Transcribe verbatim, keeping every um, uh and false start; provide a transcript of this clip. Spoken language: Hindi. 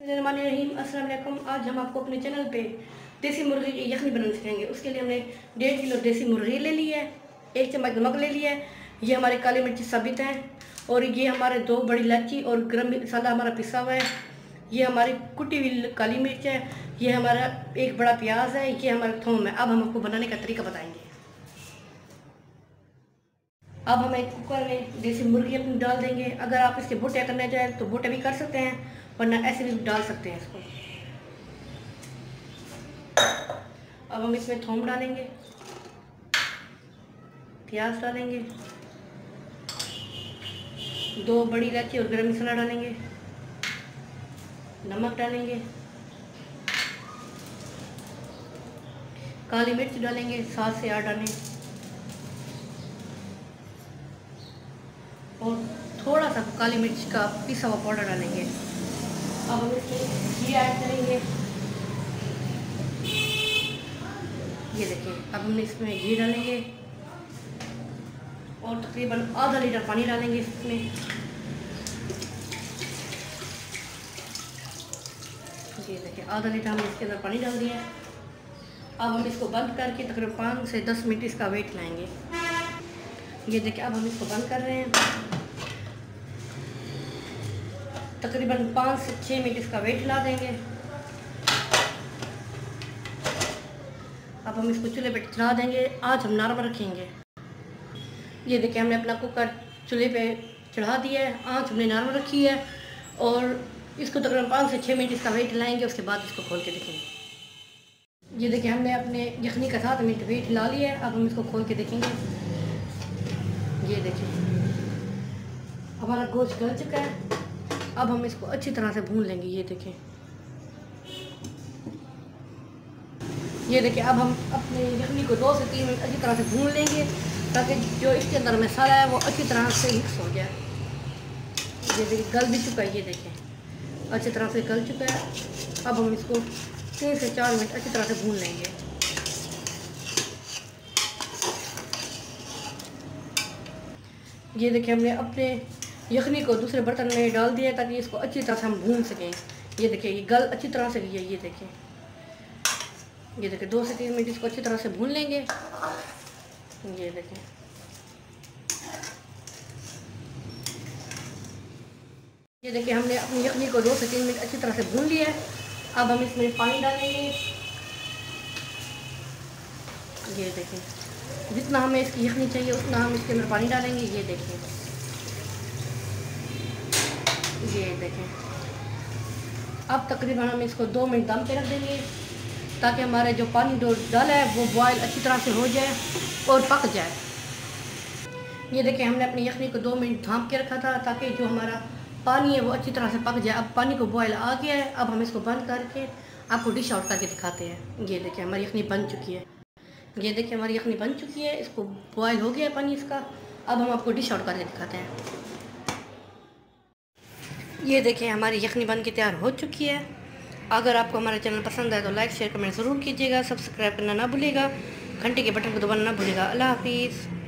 रहीम अस्सलाम वालेकुम। आज हम आपको अपने चैनल पे देसी मुर्गी की यखनी बनाना सिखाएंगे। उसके लिए हमने डेढ़ किलो देसी मुर्गी ले ली है, एक चम्मच नमक ले लिया है, ये हमारी काली मिर्ची साबित है, और ये हमारे दो बड़ी इलायची और गरम मसाला हमारा पिसा हुआ है, ये हमारी कुटी हुई काली मिर्च है, ये हमारा एक बड़ा प्याज है, ये हमारा थूम है। अब हम आपको बनाने का तरीका बताएंगे। अब हम एक कुकर में देसी मुर्गी अपनी डाल देंगे। अगर आप इसके बोटे करना चाहें तो बोटे भी कर सकते हैं, वरना ऐसे भी डाल सकते हैं इसको। अब हम इसमें थूम डालेंगे, प्याज डालेंगे, दो बड़ी इलायची और गरम मसाला डालेंगे, नमक डालेंगे, काली मिर्च डालेंगे, सात से आठ डालें, और थोड़ा सा काली मिर्च का पिसा हुआ पाउडर डालेंगे। अब हम इसमें घी ऐड करेंगे। ये देखिए, अब हम इसमें घी डालेंगे और तकरीबन आधा लीटर पानी डालेंगे इसमें। ये देखिए, आधा लीटर हमने इसके अंदर पानी डाल दिया है। अब हम इसको बंद करके तकरीबन पाँच से दस मिनट इसका वेट लाएंगे। ये देखिए, अब हम इसको बंद कर रहे हैं। तकरीबन पाँच से छः मिनट इसका वेट ला देंगे। अब हम इसको चूल्हे पे चढ़ा देंगे। आज हम नरम रखेंगे। ये देखिए, हमने अपना कुकर चूल्हे पे चढ़ा दिया है, आँच हमने नरम रखी है, और इसको तकरीबन पाँच से छः मिनट इसका वेट लाएंगे। उसके बाद इसको खोल के देखेंगे। ये देखिए, हमने अपने यखनी का सात मिनट वेट ला लिया है। अब हम इसको खोल के देखेंगे। ये देखिए, हमारा गोश्त गल चुका है। अब हम इसको अच्छी तरह से भून लेंगे। ये देखें, ये देखिए, अब हम अपने यखनी को दो से तीन मिनट अच्छी तरह से भून लेंगे, ताकि जो इसके अंदर मसाला है वो अच्छी तरह से मिक्स हो जाए। ये देखिए, गल भी चुका है। ये देखें, अच्छी तरह से गल चुका है। अब हम इसको तीन से चार मिनट अच्छी तरह से भून लेंगे। ये देखिए, हमने अपने यखनी को दूसरे बर्तन में डाल दिया ताकि इसको अच्छी तरह से हम भून सकें। ये देखिए, ये गल अच्छी तरह से गई है। ये देखिए, ये देखिए, दो से तीन मिनट इसको अच्छी तरह से भून लेंगे। ये देखिए, ये देखिए, हमने अपनी यखनी को दो से तीन मिनट अच्छी तरह से भून लिया है। अब हम इसमें पानी डालेंगे। ये देखिए, जितना हमें इसकी यखनी चाहिए उतना हम इसके अंदर पानी डालेंगे। ये देखिए, ये देखें, अब तकरीबन हम इसको दो मिनट दम पे रख देंगे, ताकि हमारे जो पानी जो डाला है वो बॉयल अच्छी तरह से हो जाए और पक जाए। ये देखिए, हमने अपनी यखनी को दो मिनट ढाँप के रखा था ताकि जो हमारा पानी है वो अच्छी तरह से पक जाए। अब पानी को बॉयल आ गया है। अब हम इसको बंद करके आपको डिश आउट करके दिखाते हैं। ये देखिए, हमारी यखनी बन चुकी है। ये देखिए, हमारी यखनी बन चुकी है, इसको बॉयल हो गया है पानी इसका। अब हम आपको डिश आउट करके दिखाते हैं। ये देखिए, हमारी यखनी बन के तैयार हो चुकी है। अगर आपको हमारा चैनल पसंद आए तो लाइक शेयर कमेंट ज़रूर कीजिएगा। सब्सक्राइब करना ना भूलिएगा, घंटे के बटन को दबाना ना भूलिएगा। अल्लाह हाफिज़।